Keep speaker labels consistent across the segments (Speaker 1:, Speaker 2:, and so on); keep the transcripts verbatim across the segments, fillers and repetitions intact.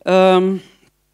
Speaker 1: ähm,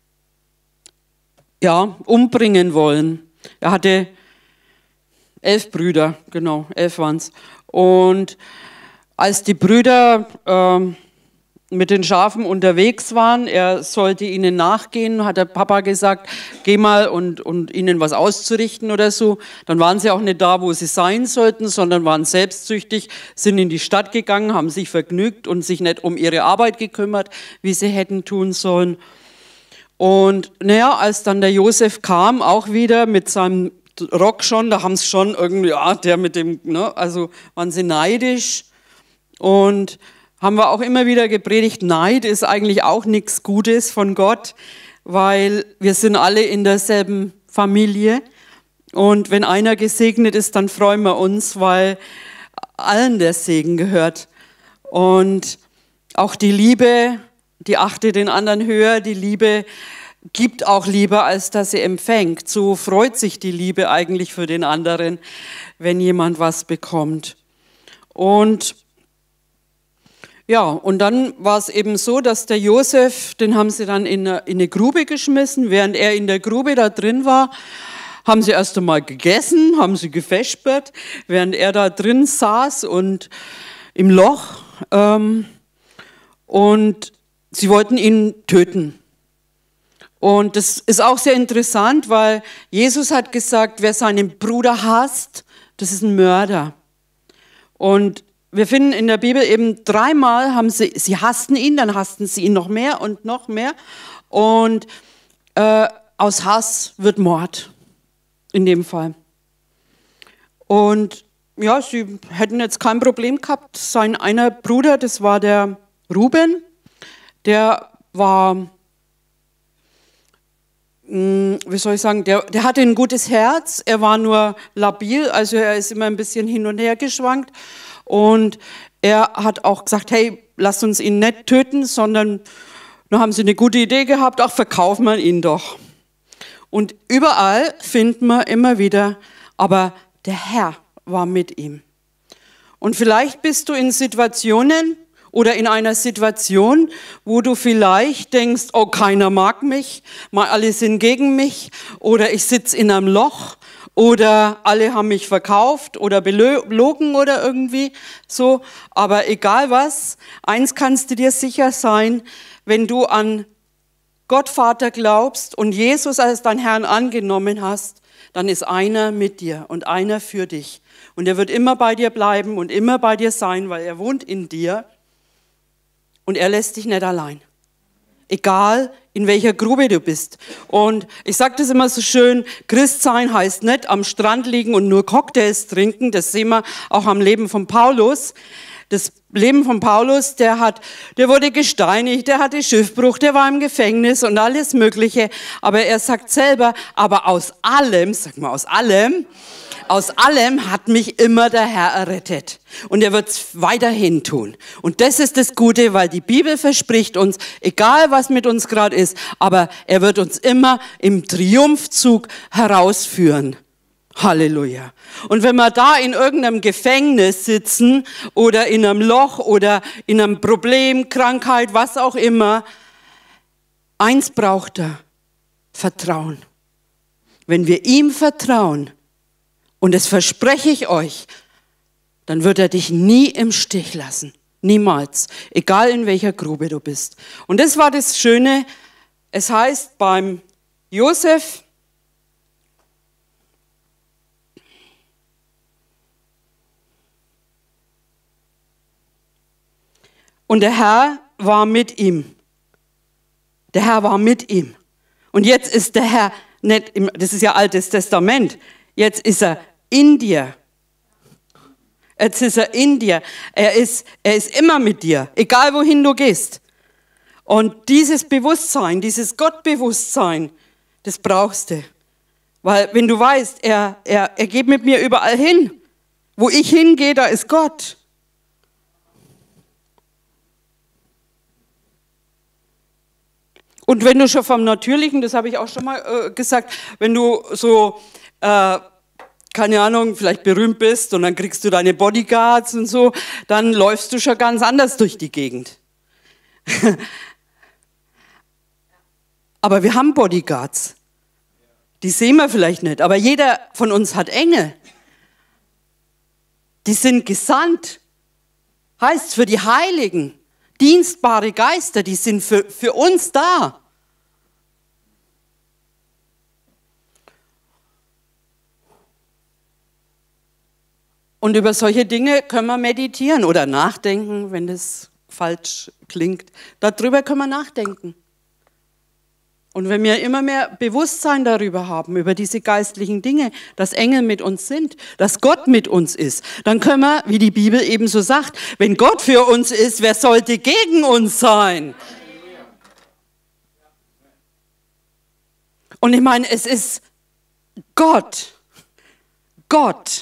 Speaker 1: ja, umbringen wollen. Er hatte elf Brüder, genau, elf waren es. Und als die Brüder ähm, mit den Schafen unterwegs waren, er sollte ihnen nachgehen, hat der Papa gesagt, geh mal und, und ihnen was auszurichten oder so. Dann waren sie auch nicht da, wo sie sein sollten, sondern waren selbstsüchtig, sind in die Stadt gegangen, haben sich vergnügt und sich nicht um ihre Arbeit gekümmert, wie sie hätten tun sollen. Und naja, als dann der Josef kam, auch wieder mit seinem Rock schon, da haben sie schon irgendwie, ja, der mit dem, ne, also waren sie neidisch. Und haben wir auch immer wieder gepredigt, Neid ist eigentlich auch nichts Gutes von Gott, weil wir sind alle in derselben Familie. Und wenn einer gesegnet ist, dann freuen wir uns, weil allen der Segen gehört. Und auch die Liebe, die achtet den anderen höher, die Liebe gibt auch lieber, als dass sie empfängt. So freut sich die Liebe eigentlich für den anderen, wenn jemand was bekommt. Und ja, und dann war es eben so, dass der Josef, den haben sie dann in eine, in eine Grube geschmissen. Während er in der Grube da drin war, haben sie erst einmal gegessen, haben sie gefespert, während er da drin saß und im Loch. Ähm, und sie wollten ihn töten. Und das ist auch sehr interessant, weil Jesus hat gesagt, wer seinen Bruder hasst, das ist ein Mörder. Und wir finden in der Bibel eben dreimal, haben sie, sie hassten ihn, dann hassten sie ihn noch mehr und noch mehr. Und äh, aus Hass wird Mord, in dem Fall. Und ja, sie hätten jetzt kein Problem gehabt. Sein einer Bruder, das war der Ruben, der war, mh, wie soll ich sagen, der, der hatte ein gutes Herz, er war nur labil, also er ist immer ein bisschen hin und her geschwankt. Und er hat auch gesagt, hey, lasst uns ihn nicht töten, sondern da haben sie eine gute Idee gehabt, auch verkaufen wir ihn doch. Und überall finden wir immer wieder, aber der Herr war mit ihm. Und vielleicht bist du in Situationen oder in einer Situation, wo du vielleicht denkst, oh, keiner mag mich, mal alle sind gegen mich oder ich sitze in einem Loch. Oder alle haben mich verkauft oder belogen oder irgendwie so. Aber egal was, eins kannst du dir sicher sein, wenn du an Gott Vater glaubst und Jesus als dein Herrn angenommen hast, dann ist einer mit dir und einer für dich. Und er wird immer bei dir bleiben und immer bei dir sein, weil er wohnt in dir und er lässt dich nicht allein. Egal, in welcher Grube du bist. Und ich sage das immer so schön, Christsein heißt nicht am Strand liegen und nur Cocktails trinken. Das sehen wir auch am Leben von Paulus. Das Leben von Paulus, der hat, der wurde gesteinigt, der hatte Schiffbruch, der war im Gefängnis und alles Mögliche. Aber er sagt selber, aber aus allem, sag mal aus allem, aus allem hat mich immer der Herr errettet. Und er wird es weiterhin tun. Und das ist das Gute, weil die Bibel verspricht uns, egal was mit uns gerade ist, aber er wird uns immer im Triumphzug herausführen. Halleluja. Und wenn wir da in irgendeinem Gefängnis sitzen oder in einem Loch oder in einem Problem, Krankheit, was auch immer, eins braucht er, Vertrauen. Wenn wir ihm vertrauen, und das verspreche ich euch, dann wird er dich nie im Stich lassen. Niemals. Egal in welcher Grube du bist. Und das war das Schöne. Es heißt beim Josef, und der Herr war mit ihm. Der Herr war mit ihm. Und jetzt ist der Herr nicht, im, das ist ja Altes Testament, jetzt ist er in dir. Jetzt ist er in dir. Er ist, er ist immer mit dir, egal wohin du gehst. Und dieses Bewusstsein, dieses Gottbewusstsein, das brauchst du. Weil wenn du weißt, er, er, er geht mit mir überall hin. Wo ich hingehe, da ist Gott. Und wenn du schon vom Natürlichen, das habe ich auch schon mal äh, gesagt, wenn du so, äh, keine Ahnung, vielleicht berühmt bist und dann kriegst du deine Bodyguards und so, dann läufst du schon ganz anders durch die Gegend. Aber wir haben Bodyguards. Die sehen wir vielleicht nicht, aber jeder von uns hat Engel. Die sind gesandt. Heißt für die Heiligen, dienstbare Geister, die sind für, für uns da. Und über solche Dinge können wir meditieren oder nachdenken, wenn das falsch klingt. Darüber können wir nachdenken. Und wenn wir immer mehr Bewusstsein darüber haben, über diese geistlichen Dinge, dass Engel mit uns sind, dass Gott mit uns ist, dann können wir, wie die Bibel eben so sagt, wenn Gott für uns ist, wer sollte gegen uns sein? Und ich meine, es ist Gott, Gott,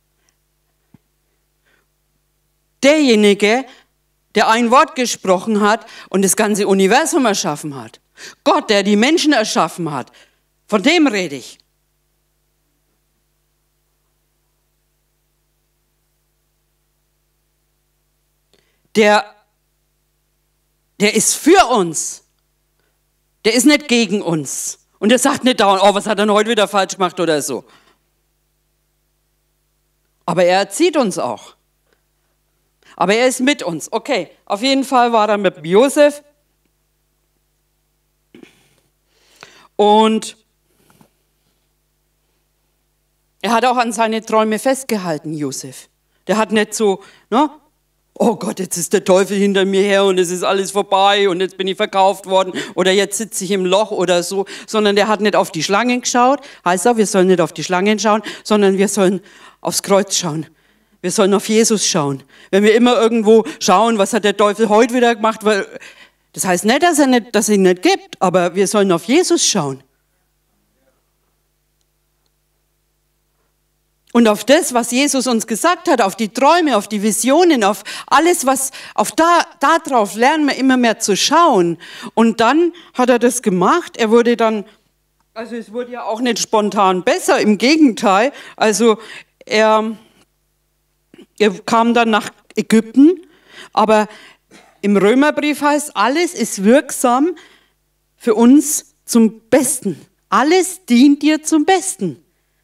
Speaker 1: derjenige, der ein Wort gesprochen hat und das ganze Universum erschaffen hat. Gott, der die Menschen erschaffen hat. Von dem rede ich. Der, der ist für uns. Der ist nicht gegen uns. Und der sagt nicht dauernd, oh, was hat er denn heute wieder falsch gemacht oder so. Aber er erzieht uns auch. Aber er ist mit uns. Okay, auf jeden Fall war er mit Josef. Und er hat auch an seine Träume festgehalten, Josef. Der hat nicht so, ne, oh Gott, jetzt ist der Teufel hinter mir her und es ist alles vorbei und jetzt bin ich verkauft worden oder jetzt sitze ich im Loch oder so, sondern der hat nicht auf die Schlangen geschaut. Heißt auch, wir sollen nicht auf die Schlangen schauen, sondern wir sollen aufs Kreuz schauen. Wir sollen auf Jesus schauen. Wenn wir immer irgendwo schauen, was hat der Teufel heute wieder gemacht, weil das heißt nicht, dass er nicht, dass es ihn nicht gibt, aber wir sollen auf Jesus schauen. Und auf das, was Jesus uns gesagt hat, auf die Träume, auf die Visionen, auf alles, was, auf da, da drauf lernen wir immer mehr zu schauen. Und dann hat er das gemacht. Er wurde dann, also es wurde ja auch nicht spontan besser, im Gegenteil. Also er, er kam dann nach Ägypten, aber im Römerbrief heißt, alles ist wirksam für uns zum Besten. Alles dient dir zum Besten.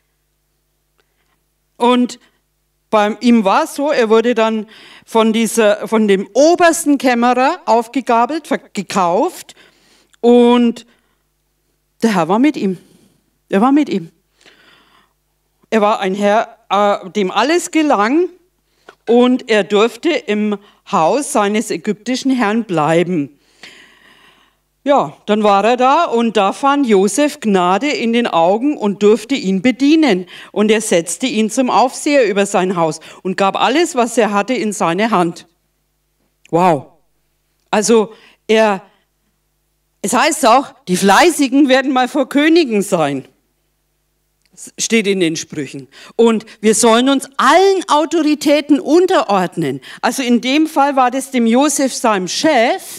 Speaker 1: Und bei ihm war es so, er wurde dann von, dieser, von dem obersten Kämmerer aufgegabelt, gekauft und der Herr war mit ihm. Er war mit ihm. Er war ein Herr, äh, dem alles gelang und er durfte im Haus seines ägyptischen Herrn bleiben. Ja, dann war er da und da fand Josef Gnade in den Augen und durfte ihn bedienen. Und er setzte ihn zum Aufseher über sein Haus und gab alles, was er hatte, in seine Hand. Wow. Also er, es heißt auch, die Fleißigen werden mal vor Königen sein. Das steht in den Sprüchen. Und wir sollen uns allen Autoritäten unterordnen. Also in dem Fall war das dem Josef seinem Chef.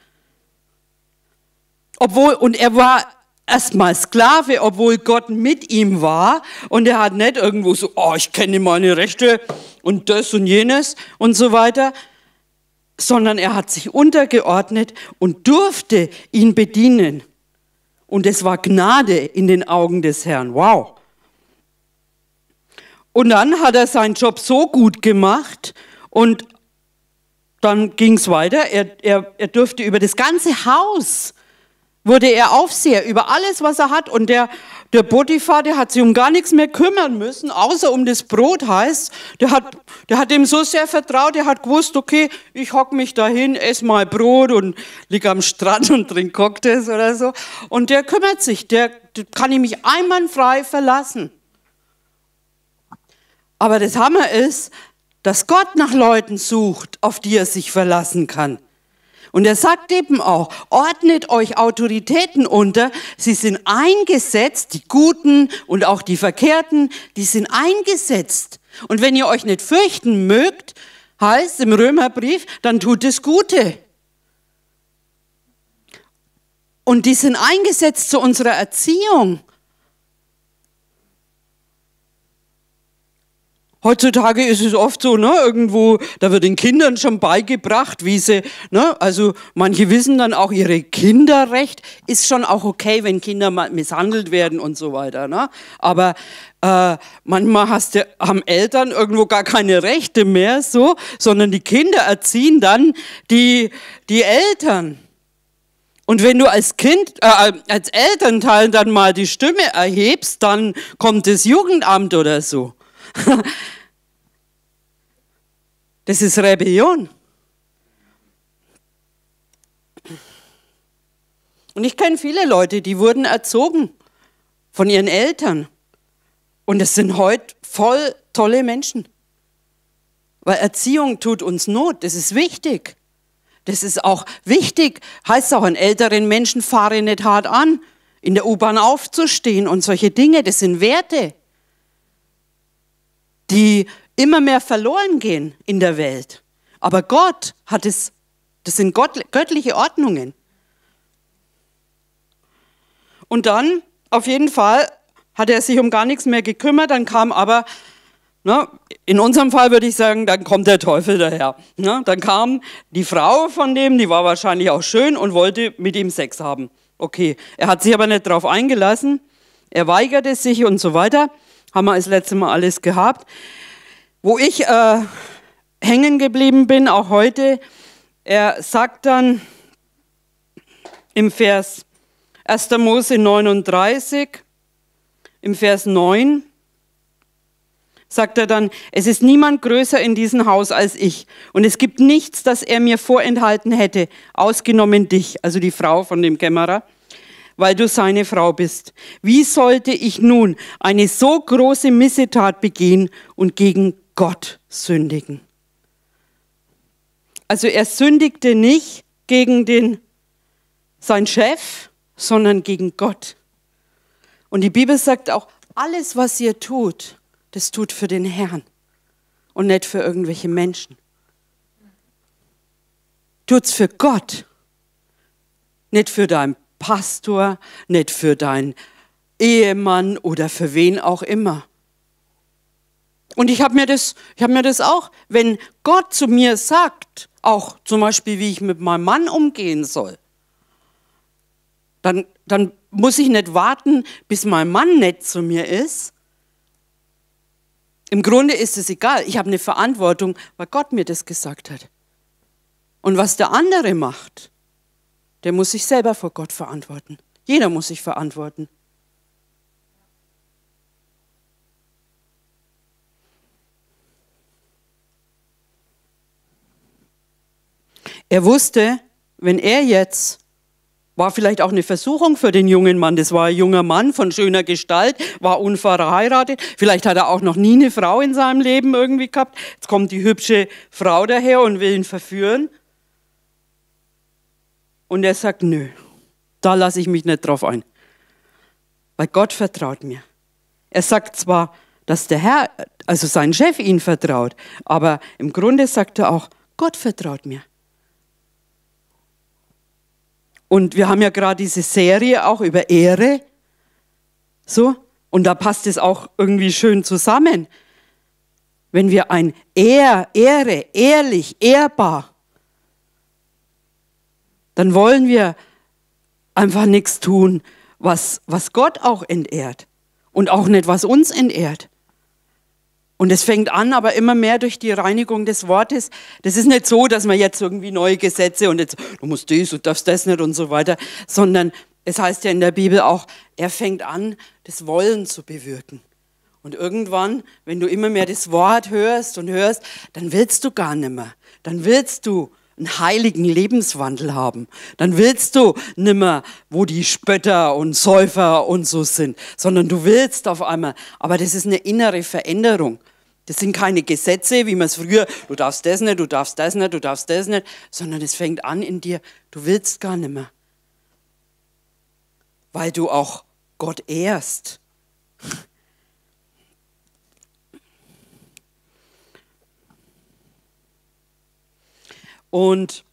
Speaker 1: Obwohl, und er war erstmal Sklave, obwohl Gott mit ihm war. Und er hat nicht irgendwo so, oh, ich kenne meine Rechte und das und jenes und so weiter. Sondern er hat sich untergeordnet und durfte ihn bedienen. Und es war Gnade in den Augen des Herrn. Wow. Und dann hat er seinen Job so gut gemacht und dann ging es weiter. Er, er, er durfte über das ganze Haus, wurde er Aufseher, über alles, was er hat. Und der, der Potiphar, der hat sich um gar nichts mehr kümmern müssen, außer um das Brot heißt. Der hat, der hat ihm so sehr vertraut, der hat gewusst, okay, ich hock mich dahin, esse mal Brot und lieg am Strand und trink Cocktails oder so. Und der kümmert sich, der, der kann ich mich einwandfrei verlassen. Aber das Hammer ist, dass Gott nach Leuten sucht, auf die er sich verlassen kann. Und er sagt eben auch, ordnet euch Autoritäten unter, sie sind eingesetzt, die Guten und auch die Verkehrten, die sind eingesetzt. Und wenn ihr euch nicht fürchten mögt, heißt im Römerbrief, dann tut das Gute. Und die sind eingesetzt zu unserer Erziehung. Heutzutage ist es oft so, ne, irgendwo, da wird den Kindern schon beigebracht, wie sie, ne, also manche wissen dann auch, ihre Kinderrecht ist schon auch okay, wenn Kinder mal misshandelt werden und so weiter, ne, aber äh, manchmal hast du, haben Eltern irgendwo gar keine Rechte mehr, so, sondern die Kinder erziehen dann die, die Eltern. Und wenn du als Kind, äh, als Elternteil dann mal die Stimme erhebst, dann kommt das Jugendamt oder so. Das ist Rebellion. Und ich kenne viele Leute, die wurden erzogen von ihren Eltern. Und es sind heute voll tolle Menschen. Weil Erziehung tut uns Not, das ist wichtig. Das ist auch wichtig, heißt auch, einen älteren Menschen fahre nicht hart an, in der U-Bahn aufzustehen und solche Dinge, das sind Werte, die immer mehr verloren gehen in der Welt. Aber Gott hat es, das sind Gott, göttliche Ordnungen. Und dann, auf jeden Fall, hat er sich um gar nichts mehr gekümmert, dann kam aber, ne, in unserem Fall würde ich sagen, dann kommt der Teufel daher. Ne, dann kam die Frau von dem, die war wahrscheinlich auch schön und wollte mit ihm Sex haben. Okay, er hat sich aber nicht darauf eingelassen, er weigerte sich und so weiter. Haben wir das letzte Mal alles gehabt. Wo ich äh, hängen geblieben bin, auch heute, er sagt dann im Vers erster Mose neununddreißig, im Vers neun, sagt er dann, es ist niemand größer in diesem Haus als ich und es gibt nichts, das er mir vorenthalten hätte, ausgenommen dich, also die Frau von dem Kämmerer, weil du seine Frau bist. Wie sollte ich nun eine so große Missetat begehen und gegen Gott sündigen? Also er sündigte nicht gegen den, seinen Chef, sondern gegen Gott. Und die Bibel sagt auch, alles, was ihr tut, das tut für den Herrn und nicht für irgendwelche Menschen. Tut's für Gott, nicht für deinen Pastor, nicht für deinen Ehemann oder für wen auch immer. Und ich habe mir das, ich habe mir das auch, wenn Gott zu mir sagt, auch zum Beispiel, wie ich mit meinem Mann umgehen soll, dann, dann muss ich nicht warten, bis mein Mann nett zu mir ist. Im Grunde ist es egal, ich habe eine Verantwortung, weil Gott mir das gesagt hat. Und was der andere macht, der muss sich selber vor Gott verantworten. Jeder muss sich verantworten. Er wusste, wenn er jetzt, war vielleicht auch eine Versuchung für den jungen Mann, das war ein junger Mann von schöner Gestalt, war unverheiratet, vielleicht hat er auch noch nie eine Frau in seinem Leben irgendwie gehabt, jetzt kommt die hübsche Frau daher und will ihn verführen. Und er sagt, nö, da lasse ich mich nicht drauf ein, weil Gott vertraut mir. Er sagt zwar, dass der Herr, also sein Chef ihn vertraut, aber im Grunde sagt er auch, Gott vertraut mir. Und wir haben ja gerade diese Serie auch über Ehre, so, und da passt es auch irgendwie schön zusammen. Wenn wir ein Ehr, Ehre, ehrlich, ehrbar, dann wollen wir einfach nichts tun, was, was Gott auch entehrt und auch nicht, was uns entehrt. Und es fängt an, aber immer mehr durch die Reinigung des Wortes. Das ist nicht so, dass man jetzt irgendwie neue Gesetze und jetzt, du musst dies, du darfst das nicht und so weiter, sondern es heißt ja in der Bibel auch, er fängt an, das Wollen zu bewirken. Und irgendwann, wenn du immer mehr das Wort hörst und hörst, dann willst du gar nicht mehr. Dann willst du einen heiligen Lebenswandel haben. Dann willst du nicht mehr, wo die Spötter und Säufer und so sind, sondern du willst auf einmal. Aber das ist eine innere Veränderung. Das sind keine Gesetze, wie man es früher, du darfst das nicht, du darfst das nicht, du darfst das nicht, sondern es fängt an in dir, du willst gar nicht mehr. Weil du auch Gott ehrst. Und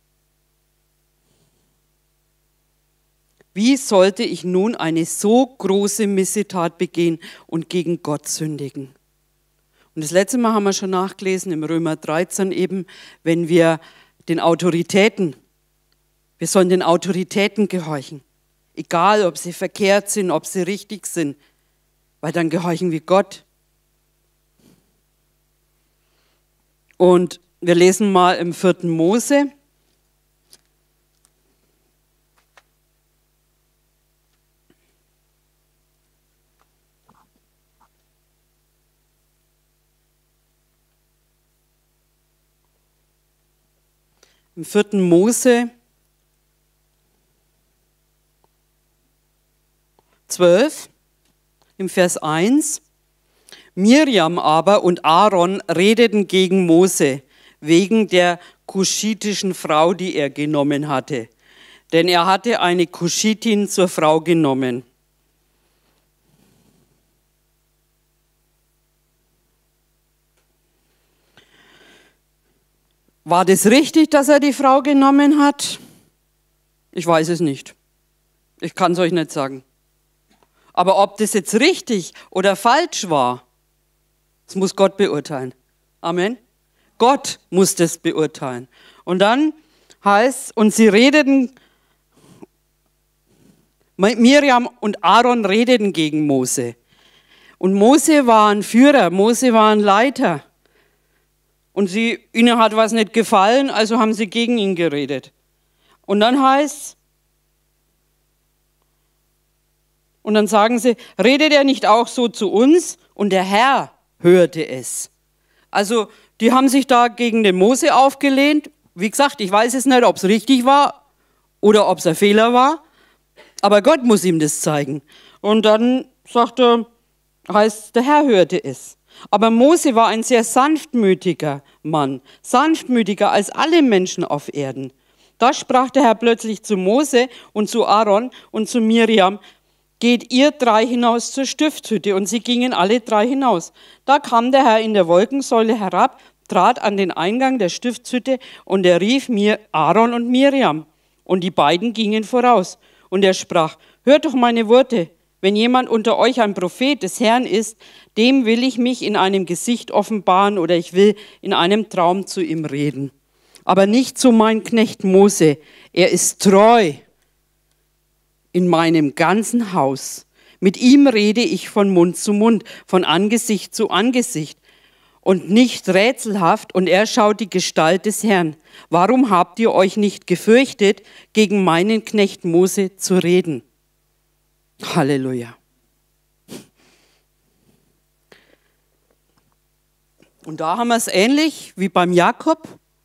Speaker 1: wie sollte ich nun eine so große Missetat begehen und gegen Gott sündigen? Und Und das letzte Mal haben wir schon nachgelesen im Römer dreizehn eben, wenn wir den Autoritäten, wir sollen den Autoritäten gehorchen. Egal, ob sie verkehrt sind, ob sie richtig sind, weil dann gehorchen wir Gott. Und wir lesen mal im vierten Mose. Im vierten Mose zwölf, im Vers eins. Miriam aber und Aaron redeten gegen Mose wegen der kuschitischen Frau, die er genommen hatte. Denn er hatte eine Kuschitin zur Frau genommen. War das richtig, dass er die Frau genommen hat? Ich weiß es nicht. Ich kann es euch nicht sagen. Aber ob das jetzt richtig oder falsch war, das muss Gott beurteilen. Amen. Gott muss das beurteilen. Und dann heißt, und sie redeten, Miriam und Aaron redeten gegen Mose. Und Mose war ein Führer, Mose war ein Leiter. Und sie, ihnen hat was nicht gefallen, also haben sie gegen ihn geredet. Und dann heißt, und dann sagen sie, redet er nicht auch so zu uns? Und der Herr hörte es. Also die haben sich da gegen den Mose aufgelehnt. Wie gesagt, ich weiß es nicht, ob es richtig war oder ob es ein Fehler war. Aber Gott muss ihm das zeigen. Und dann sagt er, heißt, der Herr hörte es. Aber Mose war ein sehr sanftmütiger Mann, sanftmütiger als alle Menschen auf Erden. Da sprach der Herr plötzlich zu Mose und zu Aaron und zu Miriam, geht ihr drei hinaus zur Stiftshütte. Und sie gingen alle drei hinaus. Da kam der Herr in der Wolkensäule herab, trat an den Eingang der Stiftshütte und er rief mir Aaron und Miriam. Und die beiden gingen voraus. Und er sprach, hört doch meine Worte. Wenn jemand unter euch ein Prophet des Herrn ist, dem will ich mich in einem Gesicht offenbaren oder ich will in einem Traum zu ihm reden. Aber nicht zu meinem Knecht Mose. Er ist treu in meinem ganzen Haus. Mit ihm rede ich von Mund zu Mund, von Angesicht zu Angesicht und nicht rätselhaft, und er schaut die Gestalt des Herrn. Warum habt ihr euch nicht gefürchtet, gegen meinen Knecht Mose zu reden? Halleluja. Und da haben wir es ähnlich wie beim Jakob,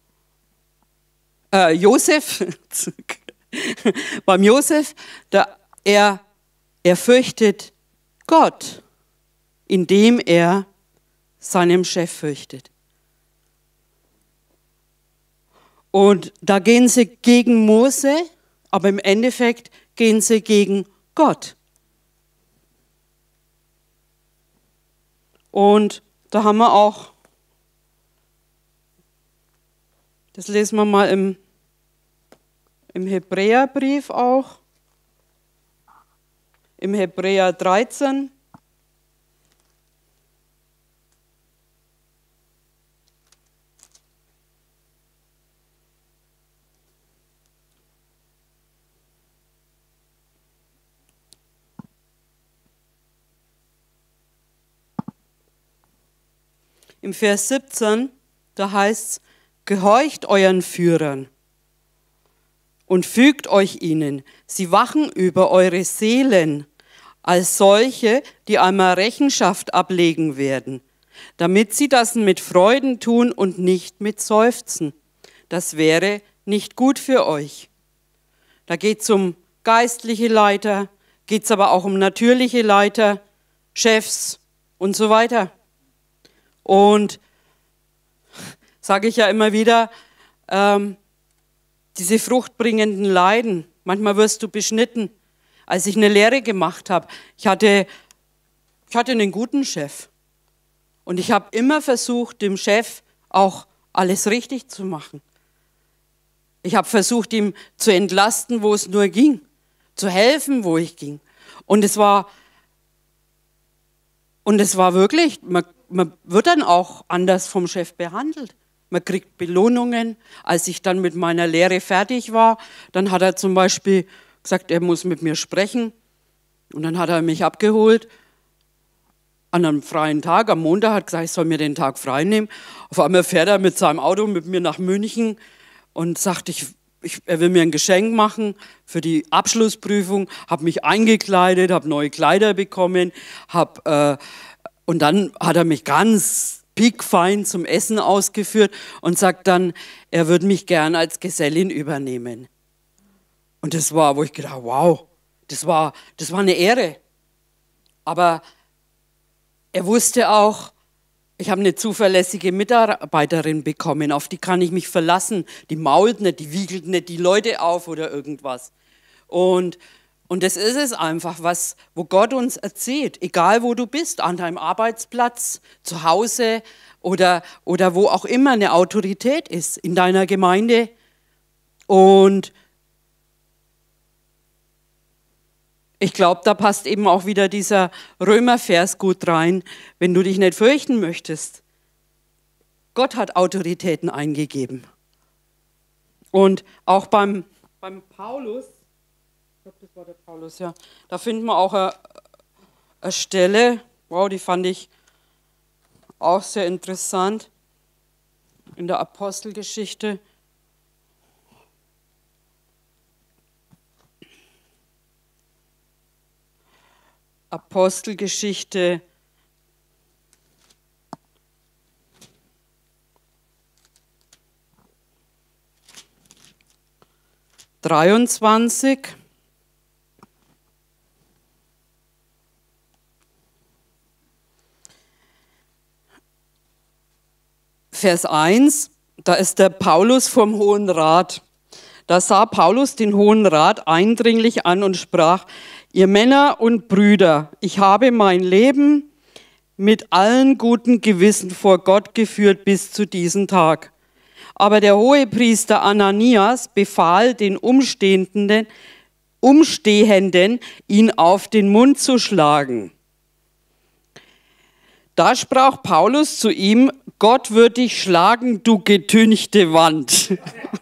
Speaker 1: äh, Josef, beim Josef, da er, er fürchtet Gott, indem er seinem Chef fürchtet. Und da gehen sie gegen Mose, aber im Endeffekt gehen sie gegen Gott. Und da haben wir auch, das lesen wir mal im, im Hebräerbrief auch, im Hebräer dreizehn. Im Vers siebzehn, da heißt es, gehorcht euren Führern und fügt euch ihnen. Sie wachen über eure Seelen als solche, die einmal Rechenschaft ablegen werden, damit sie das mit Freuden tun und nicht mit Seufzen. Das wäre nicht gut für euch. Da geht es um geistliche Leiter, geht es aber auch um natürliche Leiter, Chefs und so weiter. Und sage ich ja immer wieder, ähm, diese fruchtbringenden Leiden, manchmal wirst du beschnitten. Als ich eine Lehre gemacht habe, ich hatte, ich hatte einen guten Chef. Und ich habe immer versucht, dem Chef auch alles richtig zu machen. Ich habe versucht, ihm zu entlasten, wo es nur ging, zu helfen, wo ich ging. Und es war, und es war wirklich, man, man wird dann auch anders vom Chef behandelt. Man kriegt Belohnungen. Als ich dann mit meiner Lehre fertig war, dann hat er zum Beispiel gesagt, er muss mit mir sprechen. Und dann hat er mich abgeholt an einem freien Tag. Am Montag hat er gesagt, ich soll mir den Tag frei nehmen. Auf einmal fährt er mit seinem Auto mit mir nach München und sagt, ich, ich, er will mir ein Geschenk machen für die Abschlussprüfung. Habe mich eingekleidet, habe neue Kleider bekommen. Hab, äh, und dann hat er mich ganz piekfein zum Essen ausgeführt und sagt dann, er würde mich gern als Gesellin übernehmen. Und das war, wo ich gedacht habe, wow, das war, das war eine Ehre. Aber er wusste auch, ich habe eine zuverlässige Mitarbeiterin bekommen, auf die kann ich mich verlassen. Die mault nicht, die wiegelt nicht die Leute auf oder irgendwas. Und, und das ist es einfach, was, wo Gott uns erzählt, egal wo du bist, an deinem Arbeitsplatz, zu Hause oder, oder wo auch immer eine Autorität ist, in deiner Gemeinde. Und ich glaube, da passt eben auch wieder dieser Römervers gut rein, wenn du dich nicht fürchten möchtest. Gott hat Autoritäten eingegeben. Und auch beim, beim Paulus, ich glaube, das war der Paulus, ja, da finden wir auch eine, eine Stelle, wow, die fand ich auch sehr interessant, in der Apostelgeschichte. Apostelgeschichte dreiundzwanzig. Vers eins, da ist der Paulus vom Hohen Rat. Da sah Paulus den Hohen Rat eindringlich an und sprach, ihr Männer und Brüder, ich habe mein Leben mit allen guten Gewissen vor Gott geführt bis zu diesem Tag. Aber der Hohepriester Ananias befahl den Umstehenden, Umstehenden, ihn auf den Mund zu schlagen. Da sprach Paulus zu ihm, Gott wird dich schlagen, du getünchte Wand.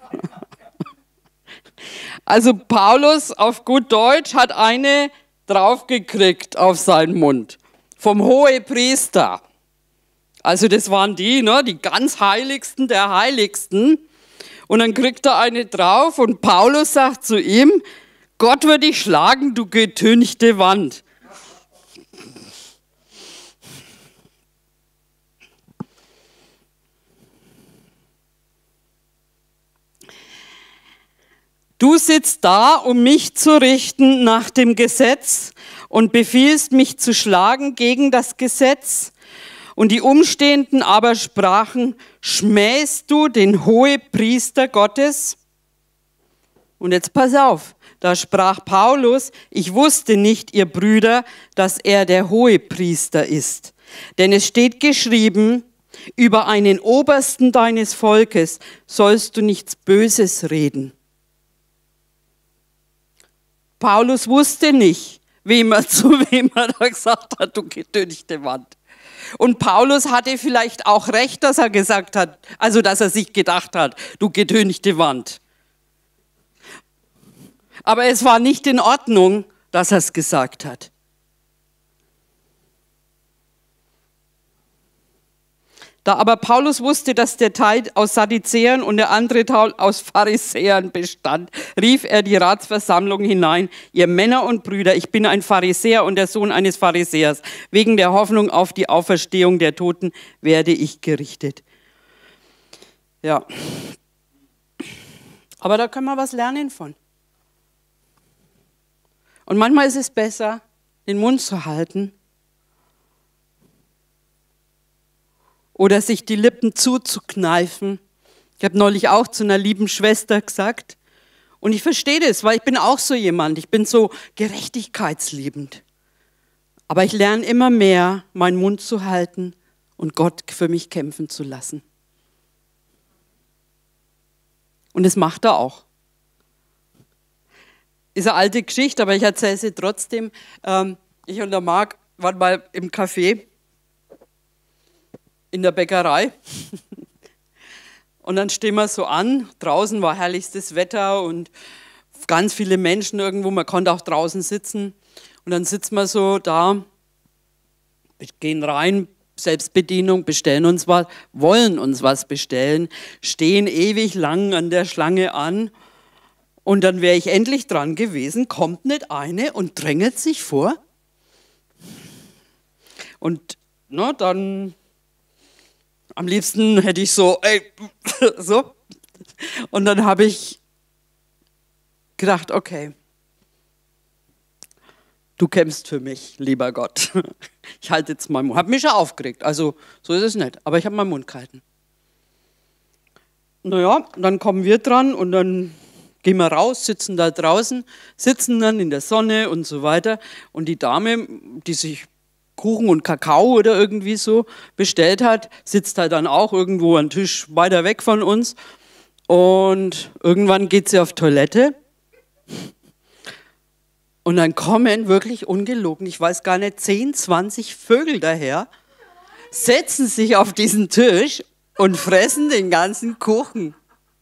Speaker 1: Also Paulus auf gut Deutsch hat eine draufgekriegt auf seinen Mund vom Hohepriester. Also das waren die, ne, die ganz Heiligsten der Heiligsten. Und dann kriegt er eine drauf und Paulus sagt zu ihm, Gott wird dich schlagen, du getünchte Wand. Du sitzt da, um mich zu richten nach dem Gesetz und befiehlst mich zu schlagen gegen das Gesetz. Und die Umstehenden aber sprachen, schmähst du den Hohepriester Gottes? Und jetzt pass auf, da sprach Paulus, ich wusste nicht, ihr Brüder, dass er der Hohepriester ist. Denn es steht geschrieben, über einen Obersten deines Volkes sollst du nichts Böses reden. Paulus wusste nicht, wem er zu wem er da gesagt hat, du getünchte Wand. Und Paulus hatte vielleicht auch recht, dass er gesagt hat, also dass er sich gedacht hat, du getünchte Wand. Aber es war nicht in Ordnung, dass er es gesagt hat. Da aber Paulus wusste, dass der Teil aus Sadduzäern und der andere Teil aus Pharisäern bestand, rief er die Ratsversammlung hinein, ihr Männer und Brüder, ich bin ein Pharisäer und der Sohn eines Pharisäers. Wegen der Hoffnung auf die Auferstehung der Toten werde ich gerichtet. Ja. Aber da können wir was lernen von. Und manchmal ist es besser, den Mund zu halten, oder sich die Lippen zuzukneifen. Ich habe neulich auch zu einer lieben Schwester gesagt, und ich verstehe das, weil ich bin auch so jemand, ich bin so gerechtigkeitsliebend. Aber ich lerne immer mehr, meinen Mund zu halten und Gott für mich kämpfen zu lassen. Und das macht er auch. Ist eine alte Geschichte, aber ich erzähle sie trotzdem. Ich und der Marc waren mal im Café. in der Bäckerei. Und dann stehen wir so an, draußen war herrlichstes Wetter und ganz viele Menschen irgendwo, man konnte auch draußen sitzen. Und dann sitzen wir so da, gehen rein, Selbstbedienung, bestellen uns was, wollen uns was bestellen, stehen ewig lang an der Schlange an und dann wäre ich endlich dran gewesen, kommt nicht eine und drängelt sich vor. Und na, dann am liebsten hätte ich so, ey, so. Und dann habe ich gedacht, okay, du kämpfst für mich, lieber Gott. Ich halte jetzt meinen Mund. Habe mich schon aufgeregt, also so ist es nicht, aber ich habe meinen Mund gehalten. Naja, dann kommen wir dran und dann gehen wir raus, sitzen da draußen, sitzen dann in der Sonne und so weiter. Und die Dame, die sich Kuchen und Kakao oder irgendwie so bestellt hat, sitzt halt dann auch irgendwo am Tisch weiter weg von uns. Und irgendwann geht sie auf Toilette. Und dann kommen wirklich ungelogen, ich weiß gar nicht, zehn, zwanzig Vögel daher, setzen sich auf diesen Tisch und fressen den ganzen Kuchen.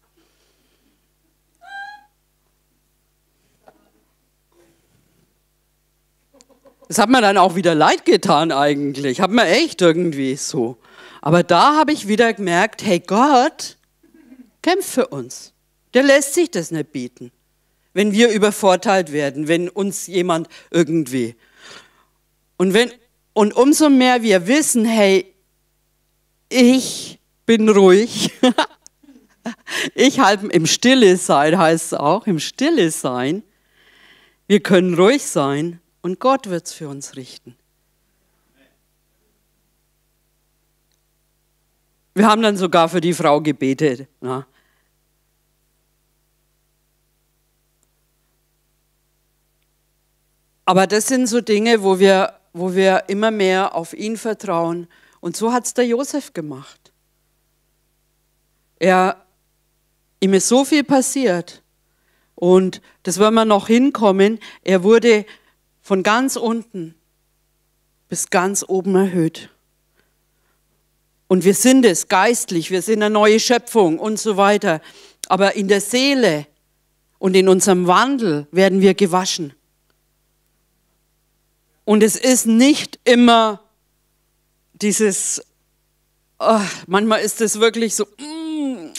Speaker 1: Das hat mir dann auch wieder leid getan eigentlich, hat mir echt irgendwie so. Aber da habe ich wieder gemerkt, hey Gott, kämpft für uns. Der lässt sich das nicht bieten, wenn wir übervorteilt werden, wenn uns jemand irgendwie. Und, wenn, und umso mehr wir wissen, hey, ich bin ruhig, ich halte im Stille sein, heißt es auch, im Stille sein, wir können ruhig sein. Und Gott wird es für uns richten. Wir haben dann sogar für die Frau gebetet. Ja. Aber das sind so Dinge, wo wir, wo wir immer mehr auf ihn vertrauen. Und so hat es der Josef gemacht. Er, ihm ist so viel passiert. Und das werden wir noch hinkommen. Er wurde von ganz unten bis ganz oben erhöht. Und wir sind es geistlich, wir sind eine neue Schöpfung und so weiter. Aber in der Seele und in unserem Wandel werden wir gewaschen. Und es ist nicht immer dieses, oh, manchmal ist es wirklich so, mm.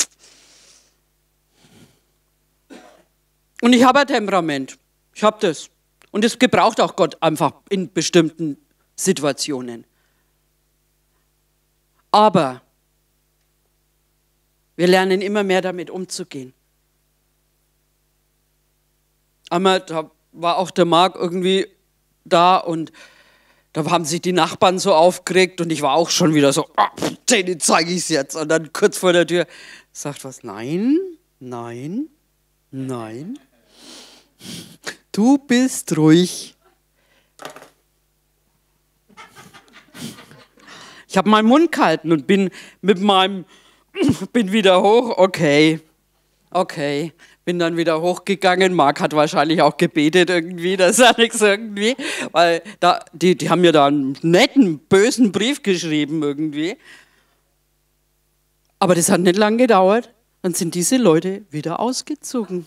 Speaker 1: Und ich habe ein Temperament, ich habe das. Und es gebraucht auch Gott einfach in bestimmten Situationen. Aber wir lernen immer mehr damit umzugehen. Einmal, da war auch der Marc irgendwie da und da haben sich die Nachbarn so aufgeregt und ich war auch schon wieder so, ah, denen zeige ich es jetzt. Und dann kurz vor der Tür sagt was, nein, nein, nein. Du bist ruhig. Ich habe meinen Mund gehalten und bin mit meinem, bin wieder hoch, okay, okay. Bin dann wieder hochgegangen. Marc hat wahrscheinlich auch gebetet irgendwie, das ist ja nichts irgendwie, weil da, die, die haben mir da einen netten, bösen Brief geschrieben irgendwie. Aber das hat nicht lange gedauert, dann sind diese Leute wieder ausgezogen.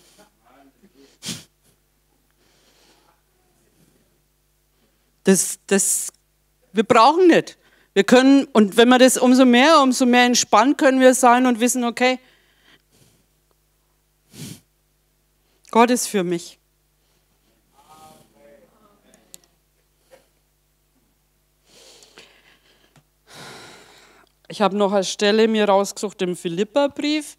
Speaker 1: Das, das, wir brauchen nicht. Wir können, und wenn wir das umso mehr, umso mehr entspannt können wir sein und wissen, okay, Gott ist für mich. Ich habe noch eine Stelle mir rausgesucht im Philipperbrief.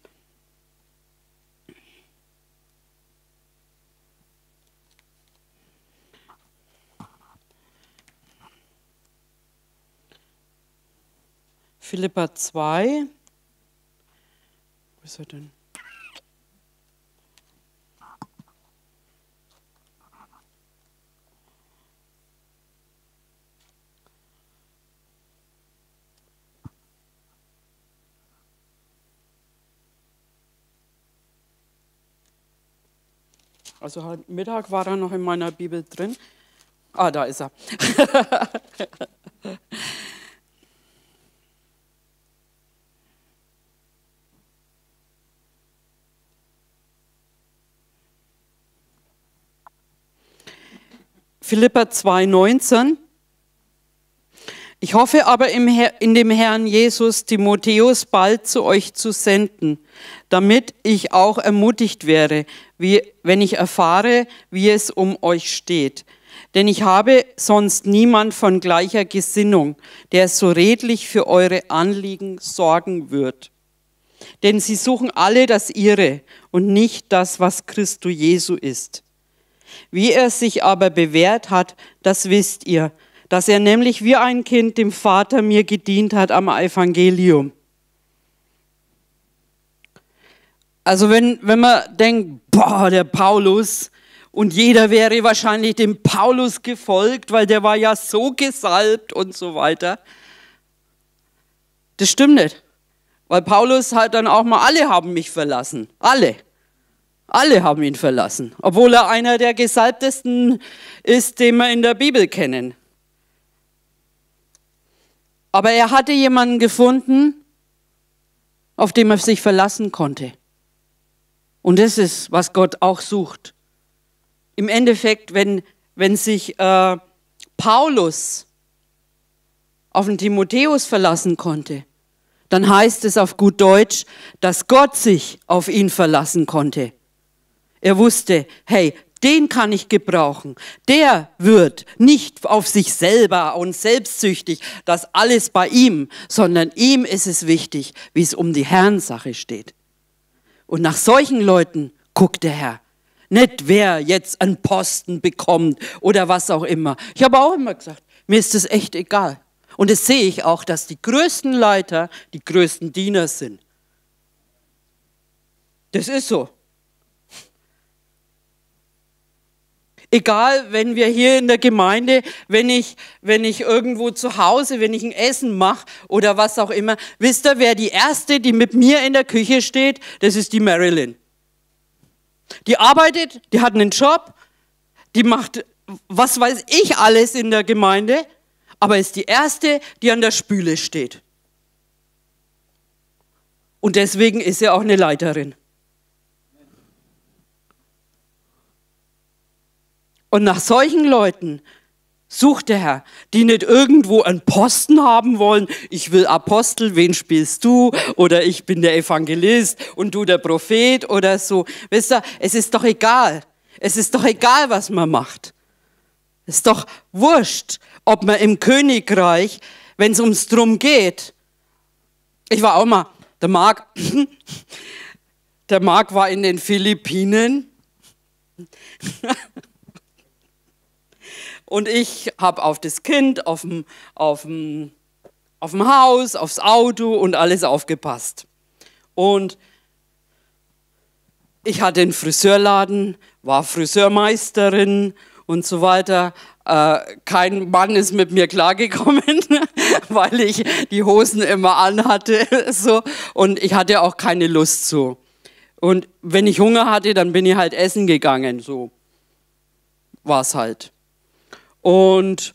Speaker 1: Philipper zwei. Wo ist er denn? Also heute Mittag war er noch in meiner Bibel drin. Ah, da ist er. Philipper zwei neunzehn. Ich hoffe aber im Herr, in dem Herrn Jesus Timotheus bald zu euch zu senden, damit ich auch ermutigt wäre, wie, wenn ich erfahre, wie es um euch steht. Denn ich habe sonst niemand von gleicher Gesinnung, der so redlich für eure Anliegen sorgen wird. Denn sie suchen alle das ihre und nicht das, was Christus Jesu ist. Wie er sich aber bewährt hat, das wisst ihr, dass er nämlich wie ein Kind dem Vater mir gedient hat am Evangelium. Also wenn, wenn man denkt, boah, der Paulus, und jeder wäre wahrscheinlich dem Paulus gefolgt, weil der war ja so gesalbt und so weiter. Das stimmt nicht, weil Paulus hat dann auch mal, alle haben mich verlassen, alle. Alle haben ihn verlassen, obwohl er einer der Gesalbtesten ist, den wir in der Bibel kennen. Aber er hatte jemanden gefunden, auf den er sich verlassen konnte. Und das ist, was Gott auch sucht. Im Endeffekt, wenn, wenn sich äh, Paulus auf den Timotheus verlassen konnte, dann heißt es auf gut Deutsch, dass Gott sich auf ihn verlassen konnte. Er wusste, hey, den kann ich gebrauchen. Der wird nicht auf sich selber und selbstsüchtig, das alles bei ihm, sondern ihm ist es wichtig, wie es um die Herrnsache steht. Und nach solchen Leuten guckt der Herr. Nicht, wer jetzt einen Posten bekommt oder was auch immer. Ich habe auch immer gesagt, mir ist das echt egal. Und das sehe ich auch, dass die größten Leiter die größten Diener sind. Das ist so. Egal, wenn wir hier in der Gemeinde, wenn ich, wenn ich irgendwo zu Hause, wenn ich ein Essen mache oder was auch immer, wisst ihr, wer die Erste, die mit mir in der Küche steht? Das ist die Marilyn. Die arbeitet, die hat einen Job, die macht, was weiß ich alles in der Gemeinde, aber ist die Erste, die an der Spüle steht. Und deswegen ist sie auch eine Leiterin. Und nach solchen Leuten sucht der Herr, die nicht irgendwo einen Posten haben wollen. Ich will Apostel, wen spielst du? Oder ich bin der Evangelist und du der Prophet oder so. Wisst ihr, es ist doch egal. Es ist doch egal, was man macht. Es ist doch wurscht, ob man im Königreich, wenn es ums Drum geht. Ich war auch mal, der Marc, der Marc war in den Philippinen. Und ich habe auf das Kind, auf dem, auf, dem, auf dem Haus, aufs Auto und alles aufgepasst. Und ich hatte einen Friseurladen, war Friseurmeisterin und so weiter. Äh, kein Mann ist mit mir klargekommen, weil ich die Hosen immer anhatte. So. Und ich hatte auch keine Lust so. Und wenn ich Hunger hatte, dann bin ich halt essen gegangen. So war es halt. Und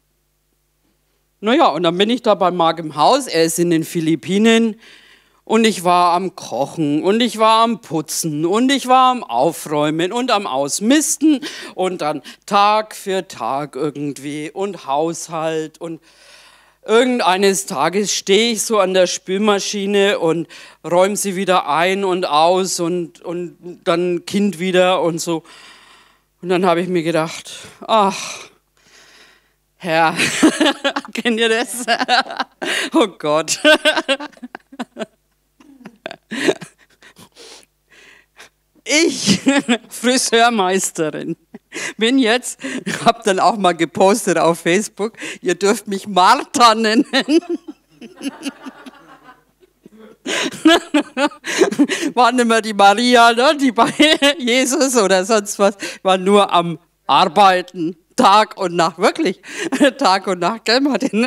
Speaker 1: naja, und dann bin ich da bei Marc im Haus, er ist in den Philippinen und ich war am Kochen und ich war am Putzen und ich war am Aufräumen und am Ausmisten und dann Tag für Tag irgendwie und Haushalt und irgendeines Tages stehe ich so an der Spülmaschine und räume sie wieder ein und aus und, und dann Kind wieder und so. Und dann habe ich mir gedacht, ach, Herr, kennt ihr das? Oh Gott. Ich, Friseurmeisterin, bin jetzt, hab dann auch mal gepostet auf Facebook, ihr dürft mich Martha nennen. War nicht mehr die Maria, ne, die bei Jesus oder sonst was, war nur am Arbeiten. Tag und Nacht, wirklich. Tag und Nacht, gell, Martin?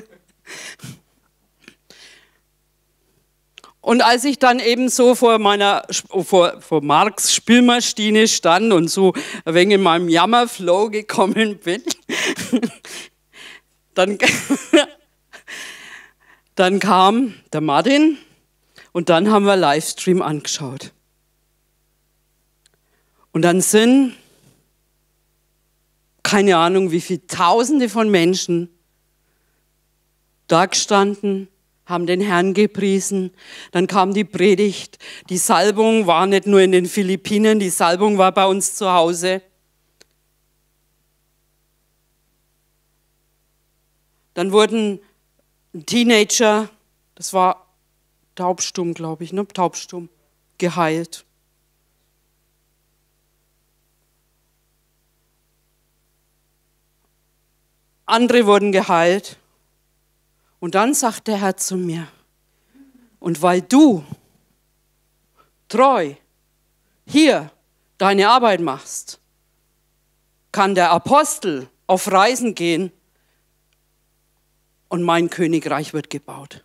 Speaker 1: Und als ich dann eben so vor meiner, vor, vor Marks Spülmaschine stand und so ein wenig in meinem Jammerflow gekommen bin, dann, dann kam der Martin und dann haben wir Livestream angeschaut. Und dann sind keine Ahnung, wie viele Tausende von Menschen da gestanden, haben den Herrn gepriesen. Dann kam die Predigt. Die Salbung war nicht nur in den Philippinen, die Salbung war bei uns zu Hause. Dann wurden Teenager, das war taubstumm, glaube ich, ne? taubstumm, geheilt. Andere wurden geheilt. Und dann sagt der Herr zu mir, und weil du treu hier deine Arbeit machst, kann der Apostel auf Reisen gehen und mein Königreich wird gebaut.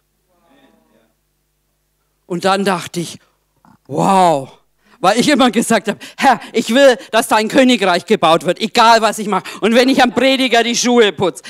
Speaker 1: Und dann dachte ich, wow, weil ich immer gesagt habe, Herr, ich will, dass dein Königreich gebaut wird, egal was ich mache. Und wenn ich am Prediger die Schuhe putze,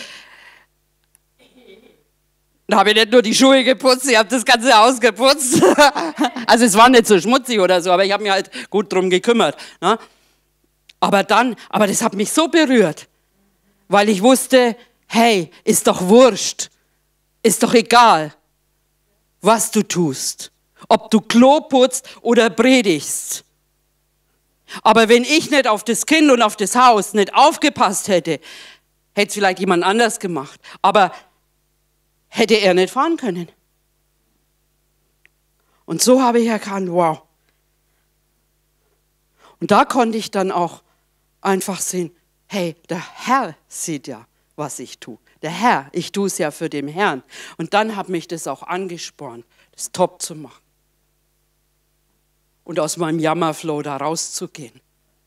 Speaker 1: da habe ich nicht nur die Schuhe geputzt, ich habe das ganze Haus geputzt. Also es war nicht so schmutzig oder so, aber ich habe mich halt gut drum gekümmert. Ne? Aber dann, aber das hat mich so berührt, weil ich wusste, hey, ist doch wurscht, ist doch egal, was du tust, ob du Klo putzt oder predigst. Aber wenn ich nicht auf das Kind und auf das Haus nicht aufgepasst hätte, hätte es vielleicht jemand anders gemacht. Aber hätte er nicht fahren können. Und so habe ich erkannt, wow. Und da konnte ich dann auch einfach sehen, hey, der Herr sieht ja, was ich tue. Der Herr, ich tue es ja für den Herrn. Und dann hat mich das auch angespornt, das top zu machen. Und aus meinem Jammerflow da rauszugehen.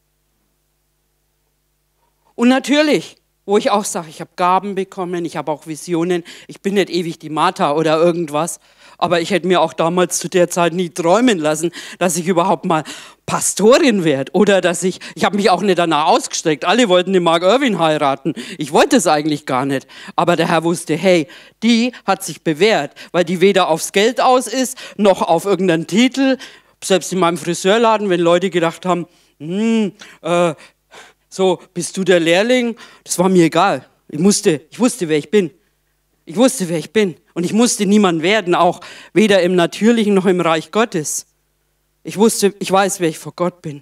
Speaker 1: Und natürlich, wo ich auch sage, ich habe Gaben bekommen, ich habe auch Visionen. Ich bin nicht ewig die Martha oder irgendwas, aber ich hätte mir auch damals zu der Zeit nie träumen lassen, dass ich überhaupt mal Pastorin werde oder dass ich, ich habe mich auch nicht danach ausgestreckt. Alle wollten den Mark Irwin heiraten. Ich wollte es eigentlich gar nicht. Aber der Herr wusste, hey, die hat sich bewährt, weil die weder aufs Geld aus ist, noch auf irgendeinen Titel. Selbst in meinem Friseurladen, wenn Leute gedacht haben, hm, äh, so, bist du der Lehrling? Das war mir egal. Ich musste, ich wusste, wer ich bin. Ich wusste, wer ich bin. Und ich musste niemand werden, auch weder im Natürlichen noch im Reich Gottes. Ich wusste, ich weiß, wer ich vor Gott bin.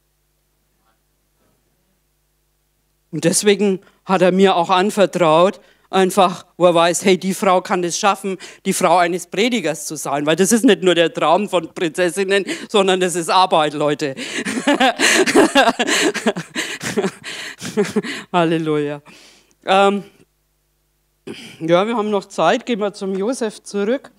Speaker 1: Und deswegen hat er mir auch anvertraut, einfach, wo er weiß, hey, die Frau kann es schaffen, die Frau eines Predigers zu sein. Weil das ist nicht nur der Traum von Prinzessinnen, sondern das ist Arbeit, Leute. Halleluja. Ähm, ja, wir haben noch Zeit. Gehen wir zum Josef zurück.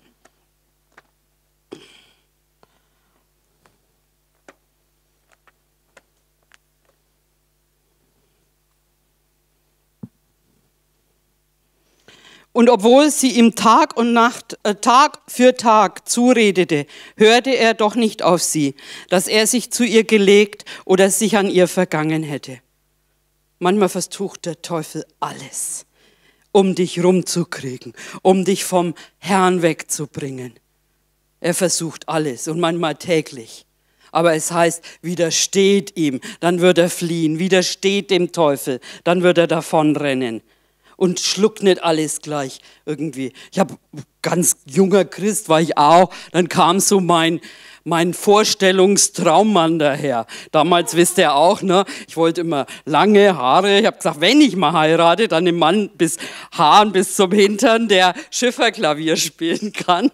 Speaker 1: Und obwohl sie ihm Tag und Nacht, äh, Tag für Tag zuredete, hörte er doch nicht auf sie, dass er sich zu ihr gelegt oder sich an ihr vergangen hätte. Manchmal versucht der Teufel alles, um dich rumzukriegen, um dich vom Herrn wegzubringen. Er versucht alles und manchmal täglich. Aber es heißt, widersteht ihm, dann wird er fliehen, widersteht dem Teufel, dann wird er davonrennen. Und schluckt nicht alles gleich irgendwie. Ich habe ganz junger Christ war ich auch. Dann kam so mein mein Vorstellungstraummann daher. Damals wisst ihr auch, ne? Ich wollte immer lange Haare. Ich habe gesagt, wenn ich mal heirate, dann ein Mann bis Haaren bis zum Hintern, der Schifferklavier spielen kann.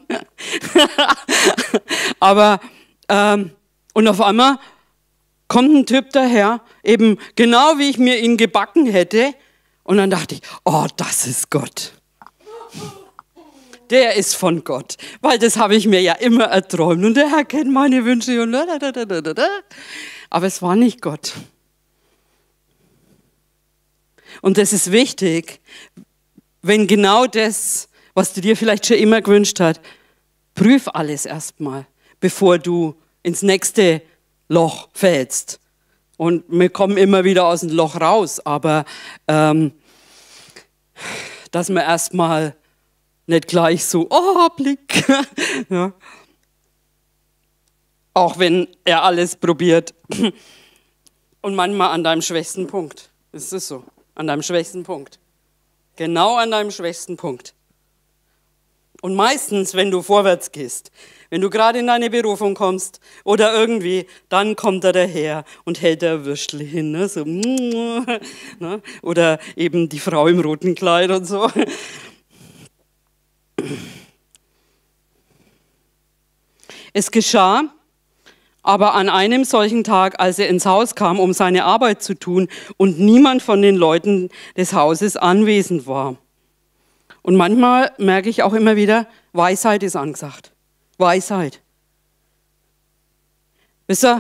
Speaker 1: Aber ähm, und auf einmal kommt ein Typ daher, eben genau wie ich mir ihn gebacken hätte. Und dann dachte ich, oh, das ist Gott. Der ist von Gott, weil das habe ich mir ja immer erträumt. Und der Herr kennt meine Wünsche. Und da, da, da, da, da. Aber es war nicht Gott. Und das ist wichtig, wenn genau das, was du dir vielleicht schon immer gewünscht hast, prüf alles erstmal, bevor du ins nächste Loch fällst. Und wir kommen immer wieder aus dem Loch raus, aber ähm, dass wir erstmal nicht gleich so, oh, Blick. Ja. Auch wenn er alles probiert. Und manchmal an deinem schwächsten Punkt. Ist es so. An deinem schwächsten Punkt. Genau an deinem schwächsten Punkt. Und meistens, wenn du vorwärts gehst, wenn du gerade in deine Berufung kommst oder irgendwie, dann kommt er daher und hält der Würstel hin. Ne? So, ne? Oder eben die Frau im roten Kleid und so. Es geschah aber an einem solchen Tag, als er ins Haus kam, um seine Arbeit zu tun und niemand von den Leuten des Hauses anwesend war. Und manchmal merke ich auch immer wieder, Weisheit ist angesagt. Weisheit. Wisst ihr,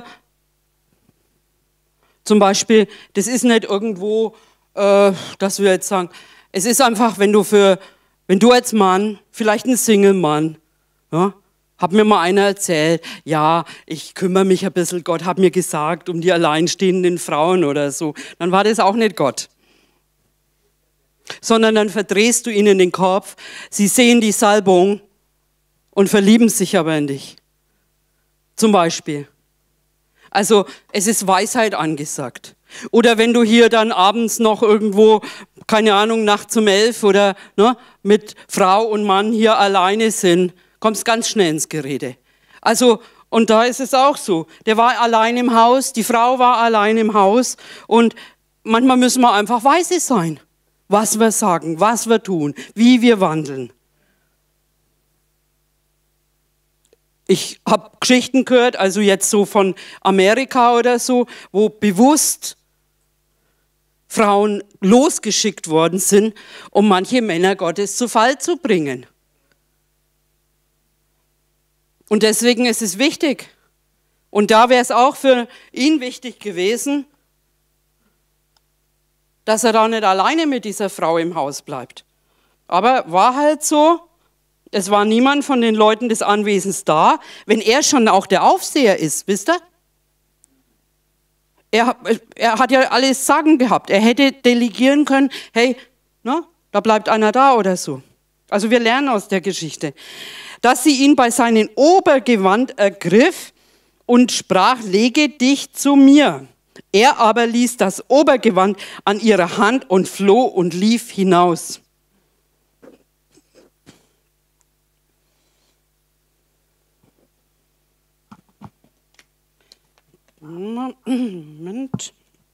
Speaker 1: zum Beispiel, das ist nicht irgendwo, äh, dass wir jetzt sagen, es ist einfach, wenn du für, wenn du als Mann, vielleicht ein Single-Mann, ja, hat mir mal einer erzählt, ja, ich kümmere mich ein bisschen, Gott hat mir gesagt, um die alleinstehenden Frauen oder so. Dann war das auch nicht Gott. Sondern dann verdrehst du ihnen den Kopf, sie sehen die Salbung und verlieben sich aber in dich. Zum Beispiel. Also es ist Weisheit angesagt. Oder wenn du hier dann abends noch irgendwo, keine Ahnung, nachts um elf oder ne, mit Frau und Mann hier alleine sind, kommst ganz schnell ins Gerede. Also, und da ist es auch so. Der war allein im Haus, die Frau war allein im Haus und manchmal müssen wir einfach weise sein, was wir sagen, was wir tun, wie wir wandeln. Ich habe Geschichten gehört, also jetzt so von Amerika oder so, wo bewusst Frauen losgeschickt worden sind, um manche Männer Gottes zu Fall zu bringen. Und deswegen ist es wichtig. Und da wäre es auch für ihn wichtig gewesen, dass er da nicht alleine mit dieser Frau im Haus bleibt. Aber war halt so, es war niemand von den Leuten des Anwesens da, wenn er schon auch der Aufseher ist, wisst ihr? Er, er hat ja alles Sagen gehabt. Er hätte delegieren können, hey, ne, da bleibt einer da oder so. Also wir lernen aus der Geschichte. Dass sie ihn bei seinem Obergewand ergriff und sprach, lege dich zu mir. Er aber ließ das Obergewand an ihrer Hand und floh und lief hinaus. Moment.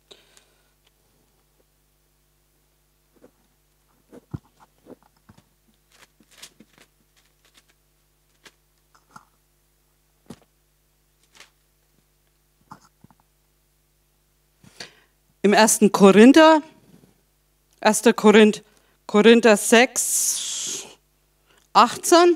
Speaker 1: Im ersten Korinther, erster Korinth, Korinther sechs, achtzehn.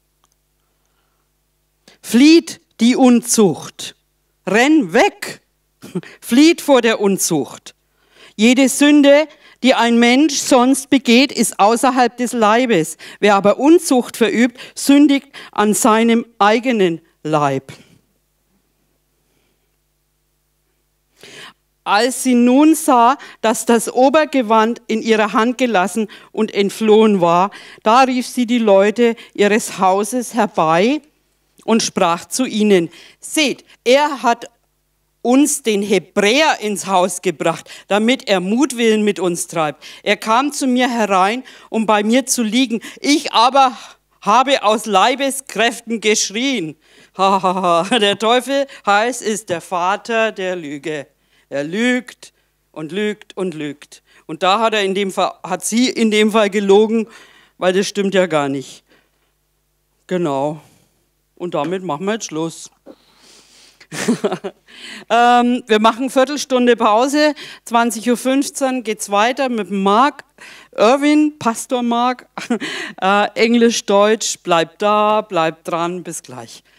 Speaker 1: Flieht die Unzucht, renn weg, flieht vor der Unzucht. Jede Sünde, die ein Mensch sonst begeht, ist außerhalb des Leibes. Wer aber Unzucht verübt, sündigt an seinem eigenen Leib. Als sie nun sah, dass das Obergewand in ihrer Hand gelassen und entflohen war, da rief sie die Leute ihres Hauses herbei und sprach zu ihnen, seht, er hat uns den Hebräer ins Haus gebracht, damit er Mutwillen mit uns treibt. Er kam zu mir herein, um bei mir zu liegen. Ich aber habe aus Leibeskräften geschrien. Ha, ha, ha. Der Teufel heißt, ist der Vater der Lüge. Er lügt und lügt und lügt. Und da hat, er in dem Fall, hat sie in dem Fall gelogen, weil das stimmt ja gar nicht. Genau. Und damit machen wir jetzt Schluss. ähm, wir machen Viertelstunde Pause. zwanzig Uhr fünfzehn geht es weiter mit Mark Irwin, Pastor Mark. äh, Englisch, Deutsch, bleibt da, bleibt dran, bis gleich.